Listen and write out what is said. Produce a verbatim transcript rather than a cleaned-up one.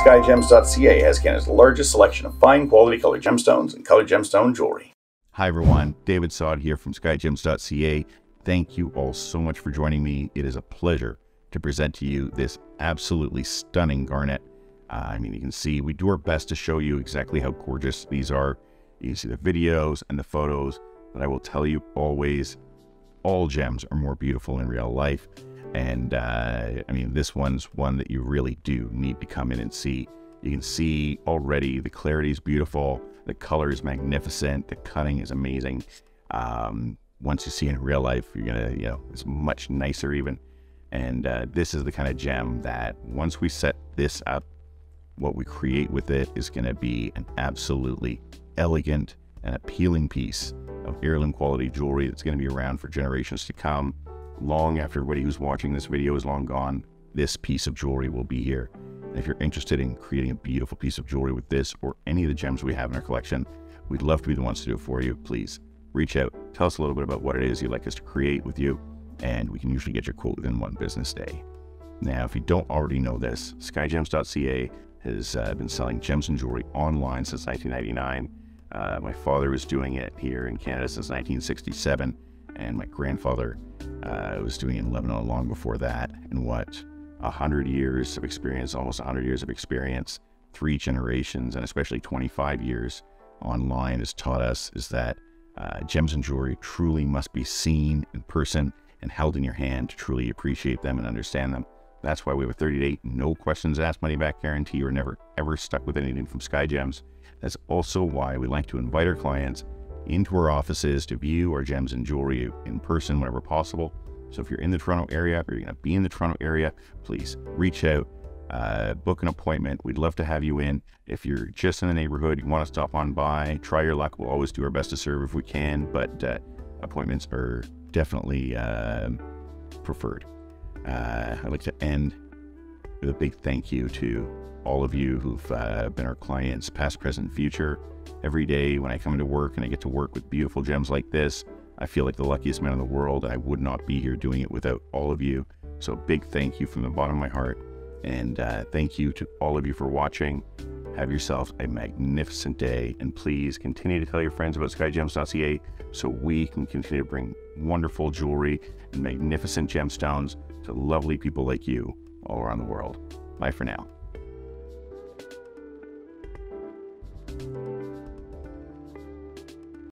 Skyjems dot C A has Canada's largest selection of fine quality colored gemstones and colored gemstone jewelry. Hi everyone, David Sod here from Skyjems dot C A. Thank you all so much for joining me. It is a pleasure to present to you this absolutely stunning garnet. Uh, I mean, you can see we do our best to show you exactly how gorgeous these are. You can see the videos and the photos, but I will tell you always, all gems are more beautiful in real life. And uh, I mean, this one's one that you really do need to come in and see. You can see already the clarity is beautiful, the color is magnificent, the cutting is amazing. Um, once you see it in real life, you're gonna, you know, it's much nicer even. And uh, this is the kind of gem that once we set this up, what we create with it is gonna be an absolutely elegant and appealing piece of heirloom quality jewelry that's gonna be around for generations to come. Long after everybody who's watching this video is long gone, this piece of jewelry will be here. And if you're interested in creating a beautiful piece of jewelry with this or any of the gems we have in our collection, we'd love to be the ones to do it for you. Please reach out, tell us a little bit about what it is you'd like us to create with you, and we can usually get your quote within one business day. Now, if you don't already know this, Skyjems dot C A has uh, been selling gems and jewelry online since nineteen ninety-nine. Uh, my father was doing it here in Canada since nineteen sixty-seven, and my grandfather uh, was doing it in Lebanon long before that. And what a hundred years of experience, almost a hundred years of experience, three generations, and especially twenty-five years online has taught us is that uh, gems and jewelry truly must be seen in person and held in your hand to truly appreciate them and understand them. That's why we have a thirty day, no questions asked, money back guarantee. You're never ever stuck with anything from Skyjems. That's also why we like to invite our clients into our offices to view our gems and jewelry in person whenever possible. So if you're in the Toronto area or you're going to be in the Toronto area, please reach out, uh, book an appointment. We'd love to have you in. If you're just in the neighborhood, you want to stop on by, try your luck. We'll always do our best to serve if we can, but uh, appointments are definitely uh, preferred. Uh, I'd like to end with a big thank you to all of you who've uh, been our clients, past, present, future. Every day when I come into work and I get to work with beautiful gems like this, I feel like the luckiest man in the world. I would not be here doing it without all of you. So big thank you from the bottom of my heart. And uh, thank you to all of you for watching. Have yourself a magnificent day. And please continue to tell your friends about Skyjems dot C A so we can continue to bring wonderful jewelry and magnificent gemstones to lovely people like you all around the world. Bye for now.